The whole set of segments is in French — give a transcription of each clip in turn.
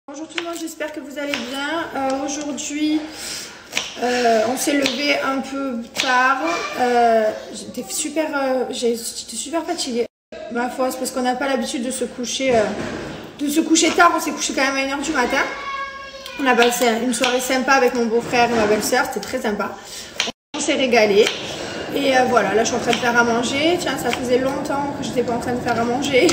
Bonjour tout le monde, j'espère que vous allez bien. Aujourd'hui, on s'est levé un peu tard. J'étais super fatiguée. Ma foi, c'est parce qu'on n'a pas l'habitude de se coucher tard. On s'est couché quand même à 1 h du matin. On a passé une soirée sympa avec mon beau-frère et ma belle-sœur, c'était très sympa. On s'est régalé. Et voilà, là je suis en train de faire à manger. Tiens, ça faisait longtemps que je n'étais pas en train de faire à manger.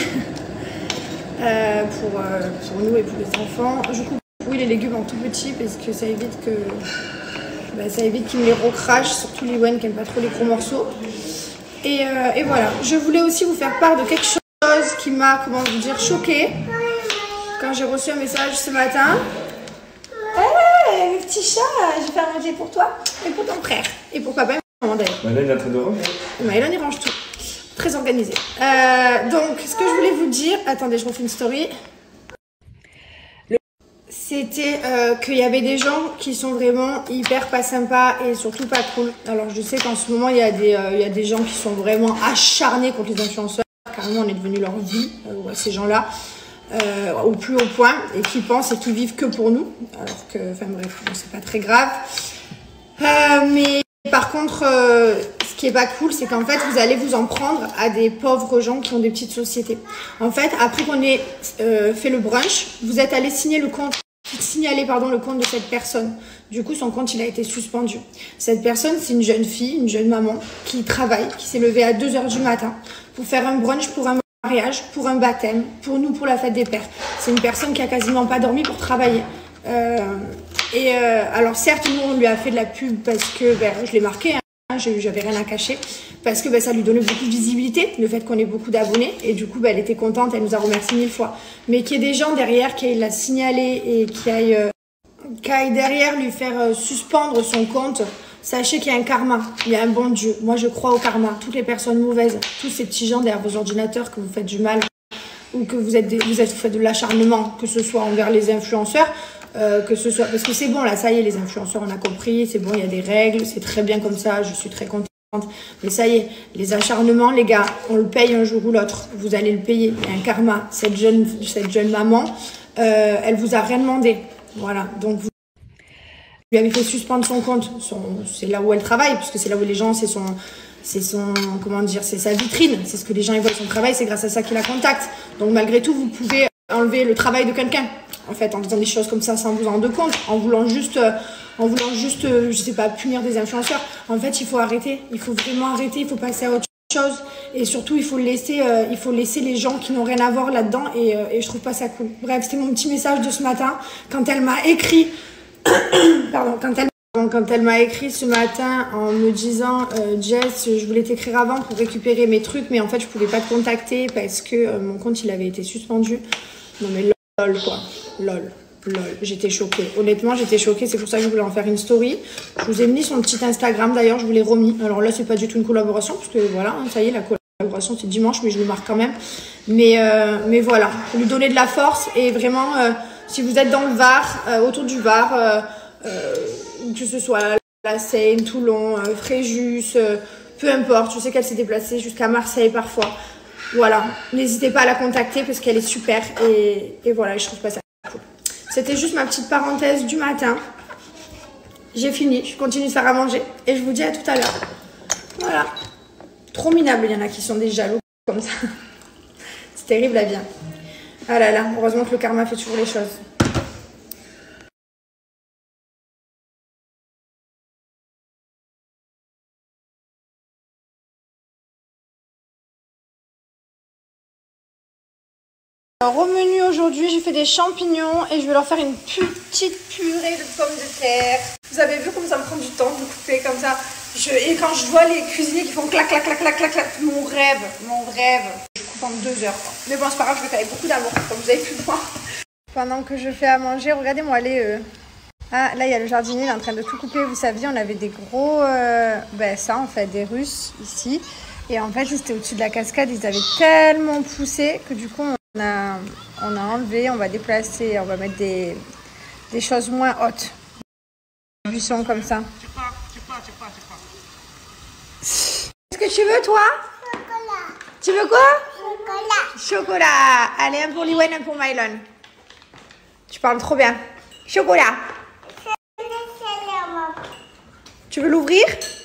Pour nous et pour les enfants. Je coupe les légumes en tout petit parce que ça évite qu'ils me les recrachent, surtout Liwen qui n'aime pas trop les gros morceaux. Et voilà, je voulais aussi vous faire part de quelque chose qui m'a, choquée quand j'ai reçu un message ce matin. Hey, petit chat, je vais faire manger pour toi et pour ton frère et pour papa et maman d'ailleurs. Maëlon est en train de ranger. Maëlon il range tout. Très organisé. Donc, ce que je voulais vous dire... Attendez, je refais une story. C'était qu'il y avait des gens qui sont vraiment hyper pas sympas et surtout pas cool. Alors, je sais qu'en ce moment, il y a des gens qui sont vraiment acharnés contre les influenceurs. Carrément, on est devenu leur vie, ces gens-là, au plus haut point, et qui pensent et qui vivent que pour nous. Alors que, enfin bref, c'est pas très grave. Mais par contre... ce qui est pas cool, c'est qu'en fait, vous allez vous en prendre à des pauvres gens qui ont des petites sociétés. En fait, après qu'on ait fait le brunch, vous êtes allé signaler le compte de cette personne. Du coup, son compte, il a été suspendu. Cette personne, c'est une jeune fille, une jeune maman qui travaille, qui s'est levée à 2 h du matin pour faire un brunch pour un mariage, pour un baptême, pour nous, pour la fête des pères. C'est une personne qui a quasiment pas dormi pour travailler. Alors certes, nous, on lui a fait de la pub parce que je l'ai marqué, hein. J'avais rien à cacher parce que ça lui donnait beaucoup de visibilité, le fait qu'on ait beaucoup d'abonnés, et du coup elle était contente, elle nous a remercié 1000 fois. Mais qu'il y ait des gens derrière qui aillent la signaler et qui aillent derrière lui faire suspendre son compte, sachez qu'il y a un karma, il y a un bon Dieu. Moi je crois au karma. Toutes les personnes mauvaises, tous ces petits gens derrière vos ordinateurs que vous faites du mal ou que vous faites de l'acharnement, que ce soit envers les influenceurs, que ce soit, parce que c'est bon là, ça y est, les influenceurs, on a compris, c'est bon, il y a des règles, c'est très bien comme ça, je suis très contente, mais ça y est, les acharnements, les gars, on le paye un jour ou l'autre, vous allez le payer, il y a un karma. Cette jeune maman, elle vous a rien demandé, voilà, donc vous lui avez fait suspendre son compte, c'est là où elle travaille, puisque c'est là où les gens, c'est sa vitrine, c'est ce que les gens ils voient son travail, c'est grâce à ça qu'ils la contactent. Donc malgré tout, vous pouvez enlever le travail de quelqu'un, en fait, en faisant des choses comme ça sans vous en rendre compte, en voulant juste, je sais pas, punir des influenceurs. En fait, il faut arrêter, il faut vraiment arrêter, il faut passer à autre chose, et surtout, il faut laisser les gens qui n'ont rien à voir là-dedans, et je trouve pas ça cool. Bref, c'était mon petit message de ce matin, quand elle m'a écrit, quand elle m'a écrit ce matin en me disant Jess, je voulais t'écrire avant pour récupérer mes trucs, mais en fait je pouvais pas te contacter parce que mon compte il avait été suspendu. Non mais lol quoi, lol, j'étais choquée. Honnêtement j'étais choquée, c'est pour ça que je voulais en faire une story. Je vous ai mis son petit Instagram d'ailleurs, je vous l'ai remis. Alors là c'est pas du tout une collaboration parce que voilà, ça y est, la collaboration c'est dimanche, mais je le marque quand même. Mais voilà, pour lui donner de la force et vraiment si vous êtes dans le Var, autour du Var, que ce soit la Seine, Toulon, Fréjus, peu importe, je sais qu'elle s'est déplacée jusqu'à Marseille parfois. Voilà, n'hésitez pas à la contacter parce qu'elle est super et voilà, je trouve pas ça cool. C'était juste ma petite parenthèse du matin. J'ai fini, je continue de faire à manger et je vous dis à tout à l'heure. Voilà, trop minable, il y en a qui sont des jaloux comme ça. C'est terrible la vie. Ah là là, heureusement que le karma fait toujours les choses. Alors, au menu aujourd'hui, j'ai fait des champignons et je vais leur faire une petite purée de pommes de terre. Vous avez vu comme ça me prend du temps de couper comme ça. Et quand je vois les cuisiniers qui font clac, clac, clac, clac, clac, clac, mon rêve. Je coupe en 2 heures. Quoi. Mais bon, c'est pas grave, je le fais avec beaucoup d'amour, comme vous avez pu voir. Pendant que je fais à manger, regardez-moi les... Ah, là, il y a le jardinier, il est en train de tout couper. Vous saviez, on avait des gros... ça, en fait, des Russes, ici. Et en fait, c'était au-dessus de la cascade. Ils avaient tellement poussé que du coup, on a enlevé, on va déplacer, on va mettre des choses moins hautes. Des buissons comme ça. Qu'est-ce que tu veux, toi? Chocolat. Tu veux quoi? Chocolat. Chocolat. Allez, un pour Liwen, un pour Maëlon. Tu parles trop bien. Chocolat. Tu veux l'ouvrir?